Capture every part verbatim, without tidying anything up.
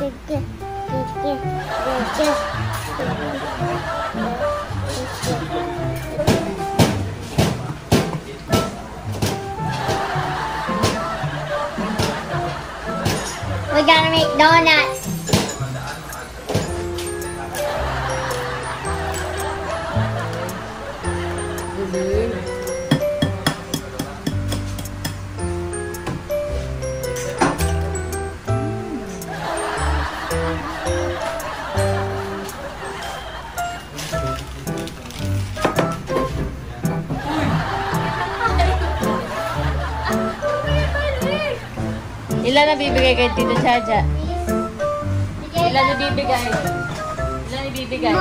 We're gonna make donuts. Ilan na bibigay kay Tito Chacha? Ilan na bibigay? Ilan na bibigay?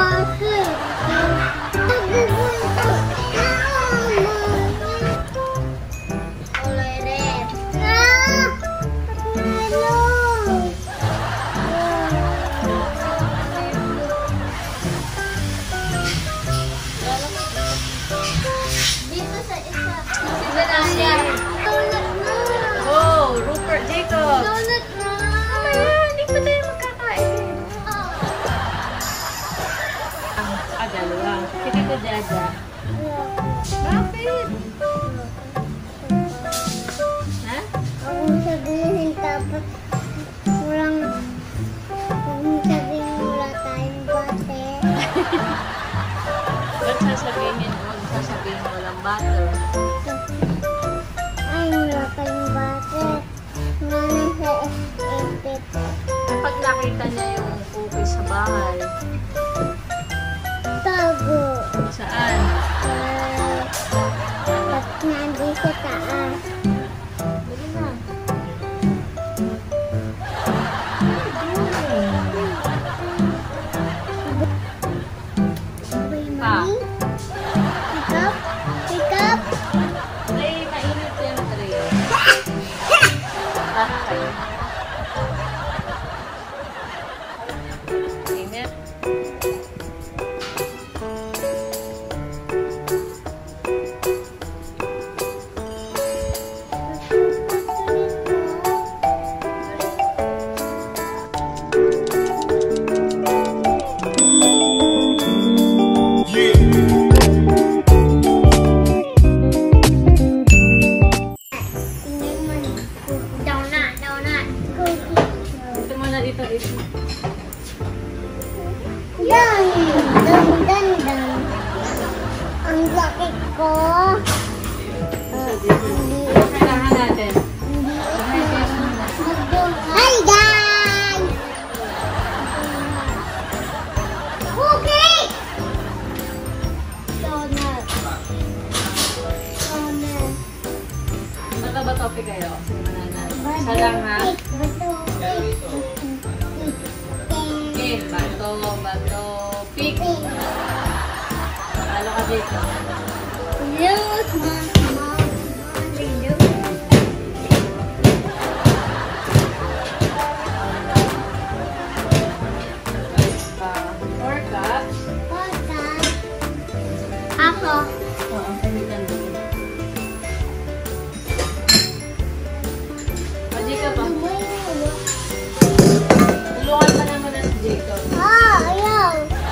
Dito sa isa. Isa na siya. Oh, Rupert Jacob. Donut na. Mamaya, hindi pa tayo magkakain. Ah, dalawa. Si Tito Jaja. Bakit? Ha? Ako sabihin tapos walang kung sabihin wala tayong bate. Ba't sasabihin mo? Sasabihin walang butter. Ay, wala tayong bate. Wala na sa ipit. Kapag nakita niya yung cookies sa bahay, Tago. saan? Uh, Pag nandun sa taas. Dali na. Sabay Pa. mami. Pick up. Pick up. Ay, mainit yung tray. Ah, kayo. Init. Tingnan mo. Donut. Donut. Cookie. Ito muna dito. Ito. Dan, dan, dan, dan. Ang laki ko. Uh, hindi, Kailangan natin. hindi Hi, ito. Hi guys! Cookie! Donut. Donut. Bato ba topic kayo? Isa lang ha? Bato. Okay, bato, bato, pick. Talo ka dito. Look, mom, mom, look. Ah, four cups. Podcast. Ako. Oo, ang kaibigan din. O, Jacob ah. Tulungan ka naman na si Jacob. Ah, ayaw.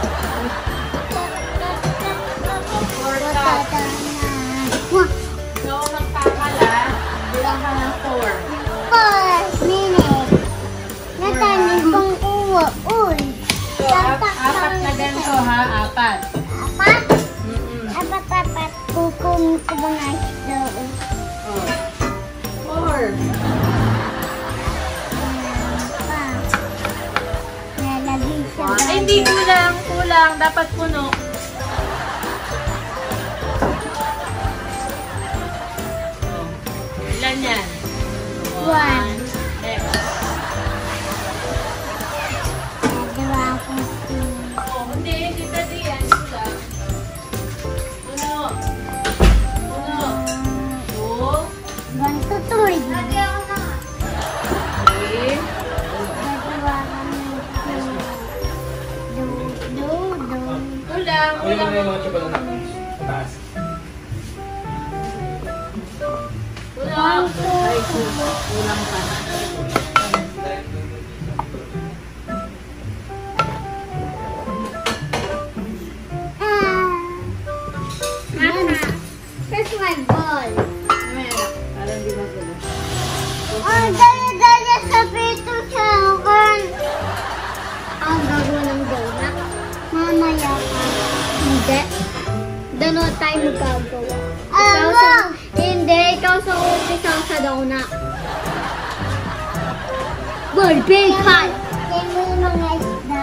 Four cups. So, magkakala, bilang ka ng four. Four minutes. Natanin kong uwa. Uy. So, ap- apat na ganito ha, apat. Apat? Mm-mm. Apat, apat. Kukum ko ba nga ito? Oh. Four. Pa. Nalagay sa Ay, hindi kulang, kulang. Dapat puno. Oh. Ilan yan? One. Next. Nagawa akong two. Oh, hindi, hindi pwede yan. Kulang. Puno. Puno. Two. One to three. Three. Nagawa kami two. Do, do, do. Kulang, kulang. Kulang. Ay, kulang. Kulang pa na. donut tayo magagawa. Ikaw sa... Hindi, ikaw sa office, ikaw sa donut. Barbie pie! Kaya mo yung mga isda.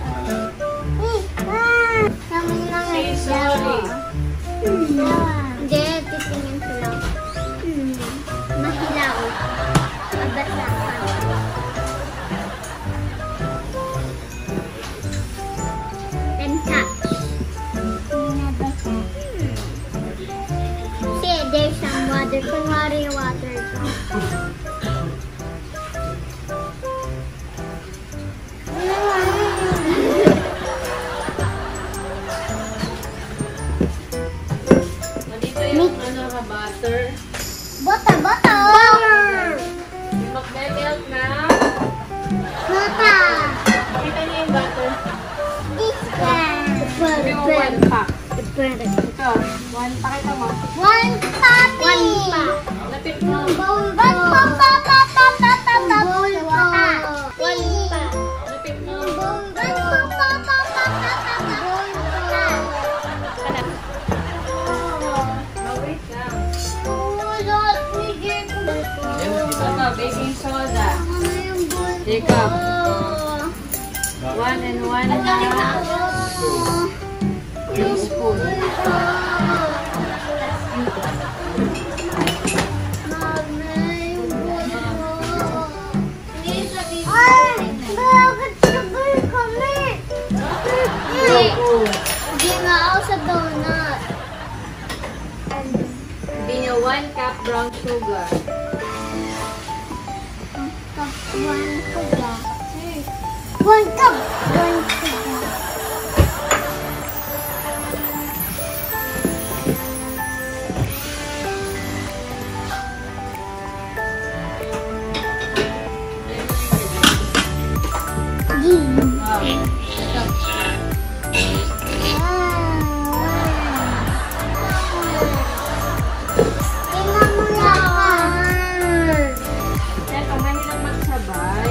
Kaya mo yung mga Say isda. sorry. Hindi, titingin sila. Hmm. Mahilaw. Mabasa ka. Then touch. Mabasa. See, there's some water. Kunwari water ka. Nandito yung ano ka, butter. Bota, bota! Butter! Yung mag-melt na. Bota! Kita niyo yung butter. This one. Sabi mo one pack. One Ito, one, pakita mo. puppy! One pa. Lapit mo. One pa, pa, pa, pa, pa, pa, pa. One pa. One pa. Lapit mo. One pa, pa, pa, pa, pa, pa, pa. Kana. Oh, wait lang. Oh, Lord, bigay ko na to. Ito to, baking soda. Ano yung ball ko? Jacob. One and one Ang dami na half ako. teaspoon. Bakit sabay kami? Hindi nga ako sa donut. Hindi niya one cup brown sugar. One cup. One cup. One cup. Wow. Ito. Ito, mahilang magsabay.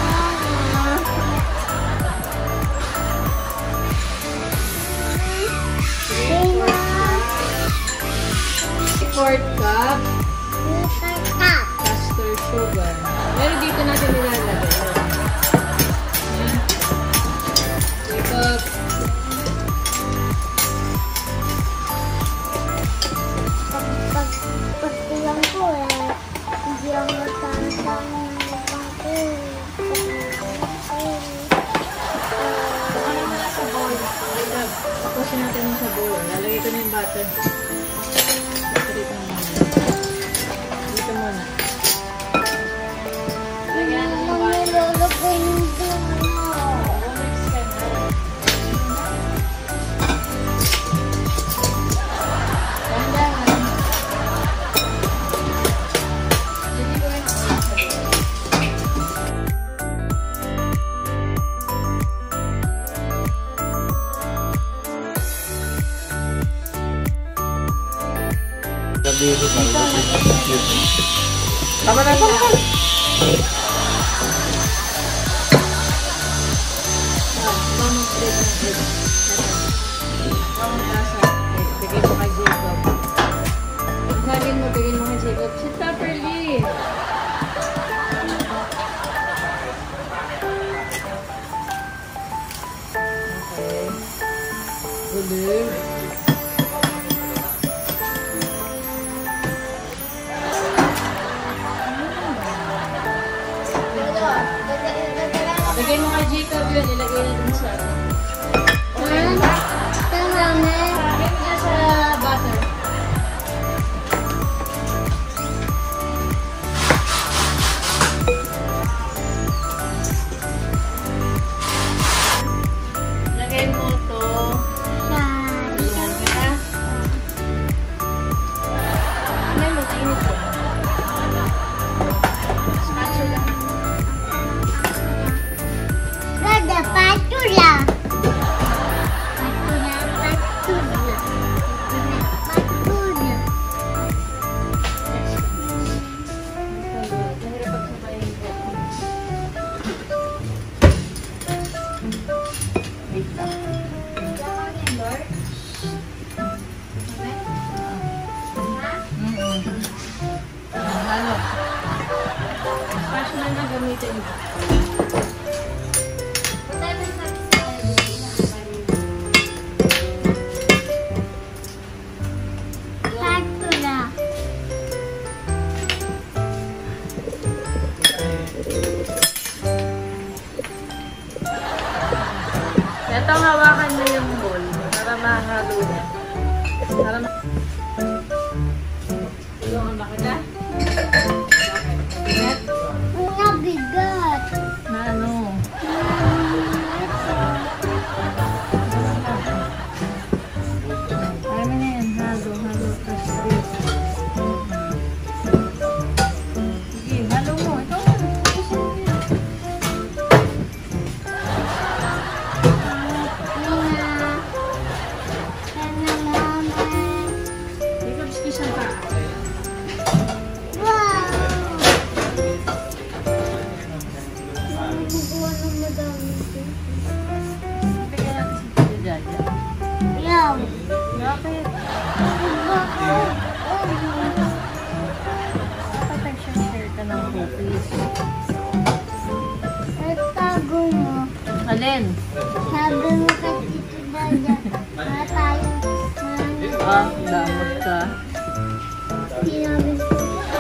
Fourth cup castor sugar. Pero dito natin nilalagay. Ayan. Jacob. Pagkulang ko eh, hindi ako matatang ko. Ano na sa bowl? Jacob, tapusin natin yung sa bowl. Lalagay ko na yung butter. Dito muna. Dito muna. Lagyan natin yung butter. Nilalagay yung donut. Mix ka na. Dahan-dahan. Hindi ko rin. Tama na, tama na. Mamang plate ng egg. Mamang tasa. Bigay mo kay Jacob. Sabihin mo, bigay mo kay Jacob. Si Tupperly. Okay. Gulig. Bigay mo kay Jacob yun. Ilagay na dun sa... Okay. Marami. Lagay mo dyan sa butter. Lagay mo to. Tulungan ka na. Ano mo? Init ko. Spatula. Ganda patula. Patula, patula. na gamitin mo. Ito, hawakan mo yung bowl para mahalo niya. Para ma... Tulungan ba kita? Bigat? Mga bigat. Na ano? Kaya mo na yan. Halo, halo. Sige, halo mo. Ito. Bakit? Dapat nag-share ka ng cookies. Nagtago mo. Alin? Sabi mo kay Tito Dada, na tayo. Ah, damot ka. Sinabi ko.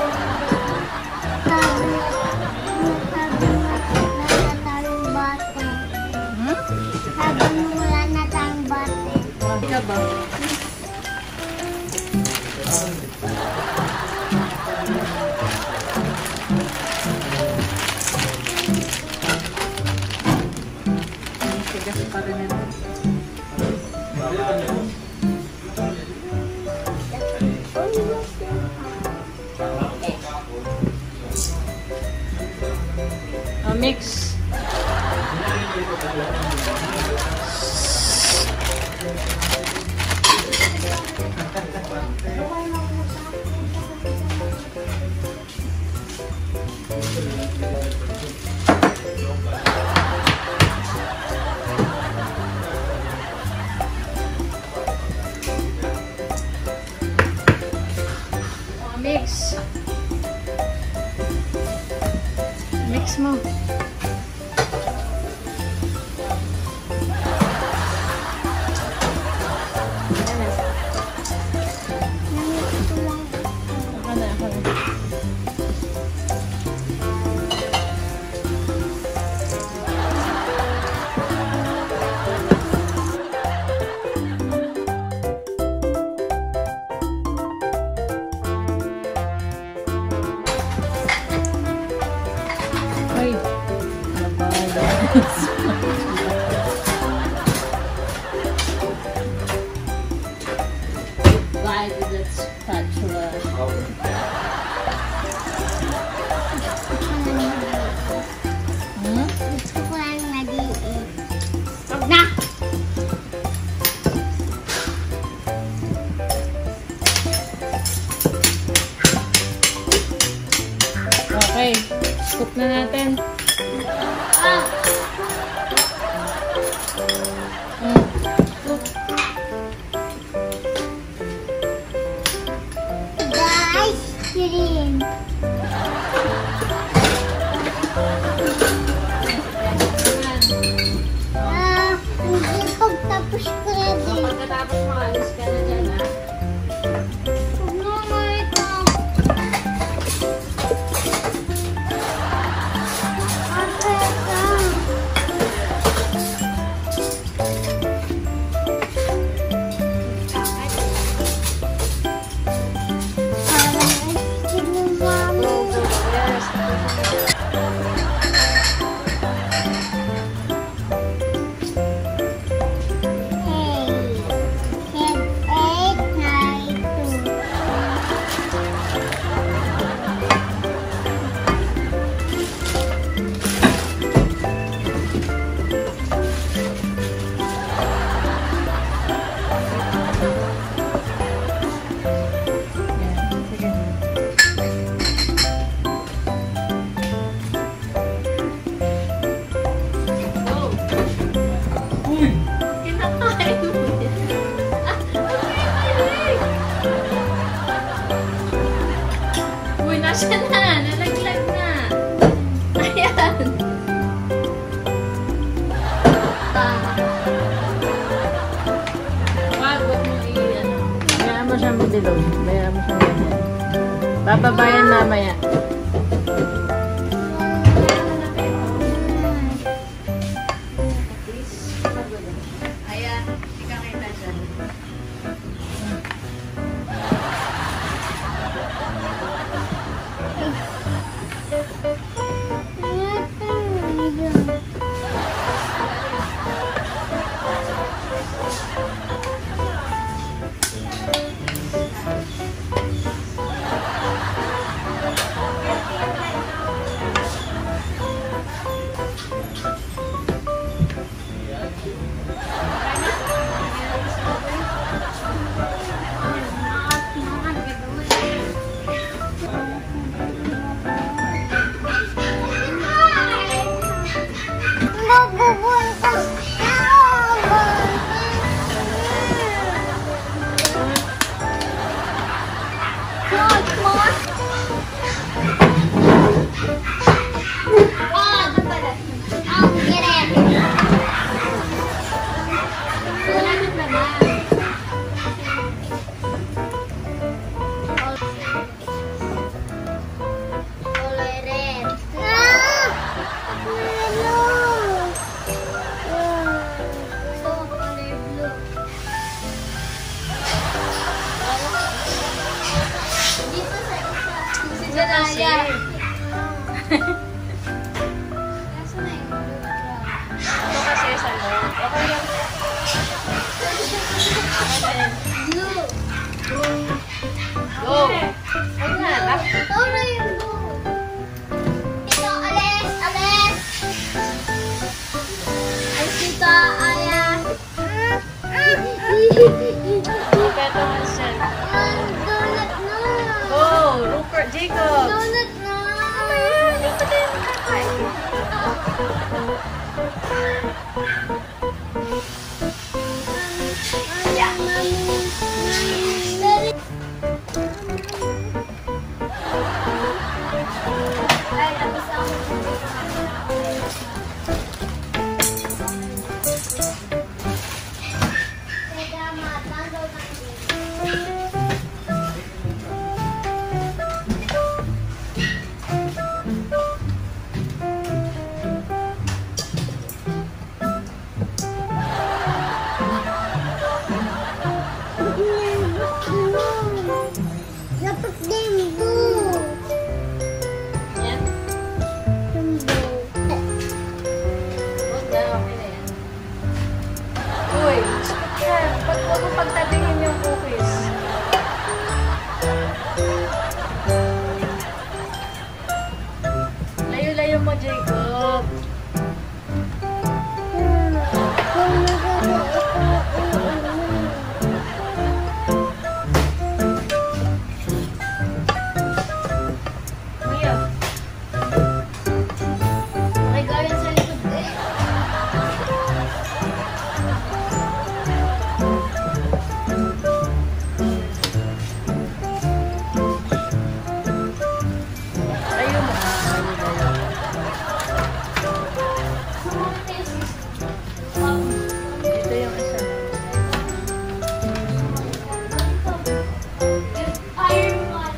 Sabi mo, sabi mo, wala na tayong bata. Hmm? Sabi mo, wala na tayong bata. Hindi ka ba? Tigas pa rin ito. Ah, mix. Mix. Mix mo. Ako na, ako na. Ay, Why did that spatula? Hmm? Gusto ko lang nag-iit. Huwag na! Okay, scoop na natin. Ah! Hmm. Scoop. Guys, sirin. Ah, hindi pagtapos ko na din. Pagkatapos mo, alis ka na dyan, ha? Huwag mo nga ito. Ate, ito. Angelo. Bayaran mo siya ganyan. Bababayan mamaya. Ayan, hindi ka kita dyan. Janaya. Ito kasi sa loob. Okay lang. Blue. Go! Huwag na. Ito na yung blue. Ito, alis, alis. Alis dito, alis. Beto Hansen. Donut na. Go! Rupert Jacob. Donut na. Hindi pa tayo makakain. Yeah. Ay, tapos ako. Teka, matanggal na dapat limbo. Yan. Limbo. Huwag na. Okay na yan. Uy! Yan. Pag huwag mo pagtabingin yung cookies. Layo-layo mo, Jacob. Kuya. May gayan sa likod eh. Layo mo. Layo-layo. Dito yung isa. Iron Man.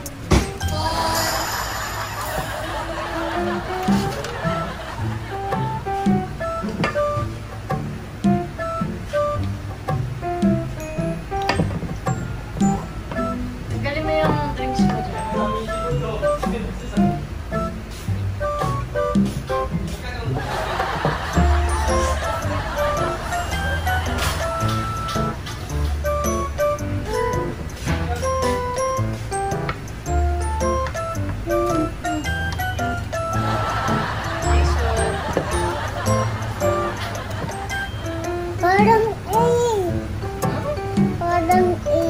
Galing mo yung drinks mo dyan. Parang A. Parang A.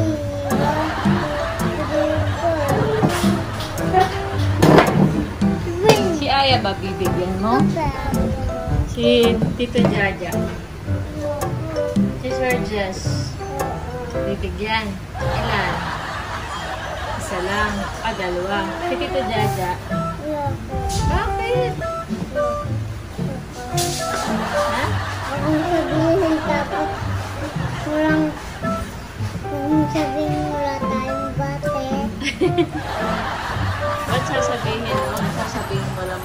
Si Aya ba bibigyan mo? Si Tito Jaja. Si Sir Jess. Bibigyan. Ilan? Isa lang. Ah, dalawa. Si Tito Jaja. Bakit? Ha? Kung sabihin tapos walang kung sabihin wala tayong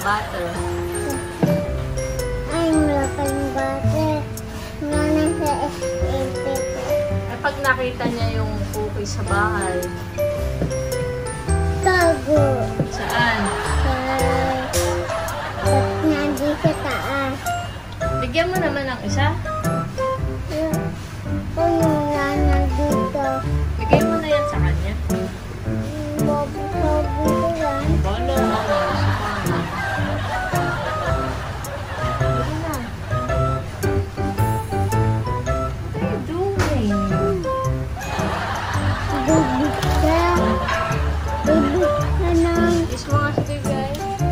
butter. Ay, wala pa yung butter. Wala na sa S M P ko. Eh, pag nakita niya yung cookies sa bahay, Tago. saan? Sa... Sa nandito sa taas. Bigyan mo naman ng isa. Kung wala na dito. Bigay mo na yan sa kanya. Babu-babu ko yan. Bala, ako. Sa kanya. Bigyan na. What are you doing? Bubuk ka. Bubuk ka ng... Kiss mo nga si Bigay.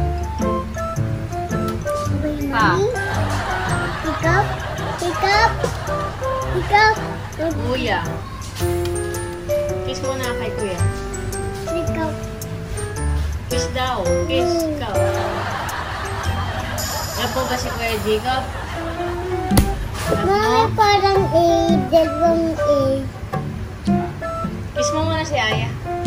Pa. Pick up. Pick up. Pick up. Kuya. Kiss mo na kay Kuya. Pick up. Kiss daw. Kiss ikaw. Yan po ba si Kuya Jacob? Alam mo? Mami, parang A. Dalawang A. Kiss mo muna si Aya.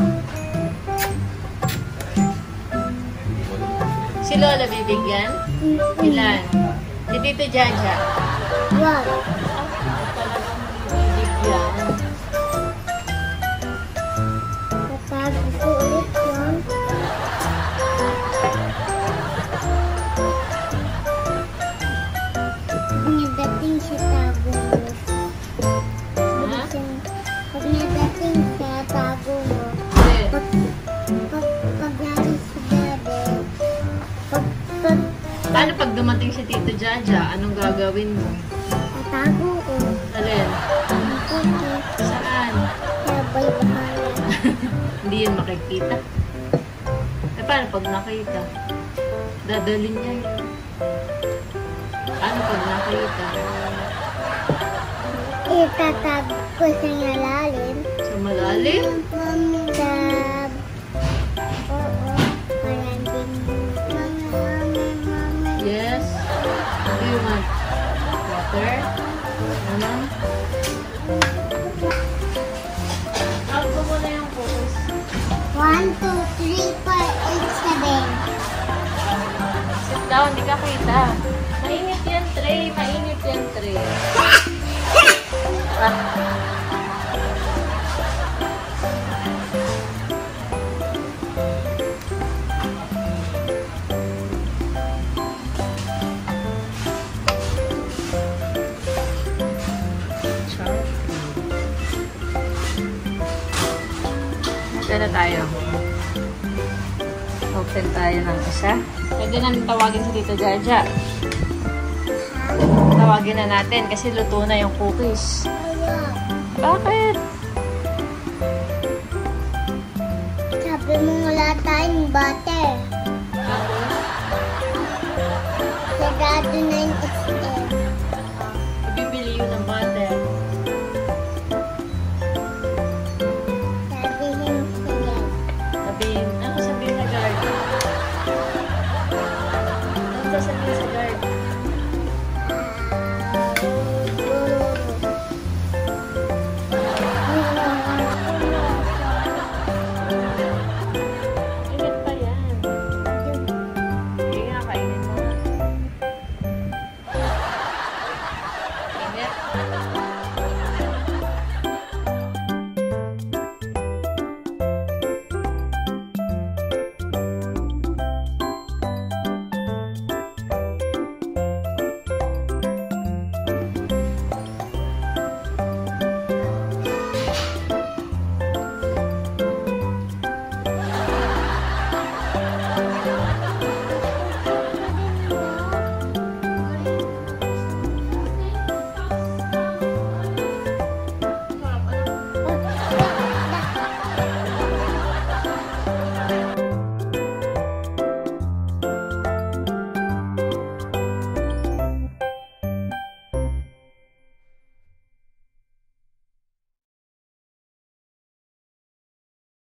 Si Lola bibigyan? Ilan? Si Tito Jaja? Wow. Talagang bibigyan. Tatago ko ulit yun. Pag nadating sa tago mo. Ha? Pag nadating sa tago mo. Hindi. Pag, pag, pag narin sa gabi. Pag, pag Paano pag dumating si Tito Jaja? Anong gagawin mo? tatago ko. Alin? Ang cookies. Saan? Sabay bahala. Hindi yun makikita. Eh, paano pag nakita? Dadalhin niya yun. Paano pag nakita? Itatago ko sa malalim. Sa malalim? Sa... Oo. Parang din. Mami, mami, mami. Yes. What do you want? Water? Ano? Ako mo na yung focus. One, two, three, four, eight, seven. Sit down, hindi ka kita. Mainit yan, Trey. Mainit yan, Trey. Ah. Ito na tayo. Open tayo ng isa. Pwede na tawagin si Tito Jaja. Tawagin na natin kasi luto na yung cookies. Bakit? Sabi mo wala tayong butter. Tapos, Sagado na yung S M. ibibili yun ng butter. Sabihin siya. Sabihin, ano sabihin sa guard? Ano sasabihin sa guard?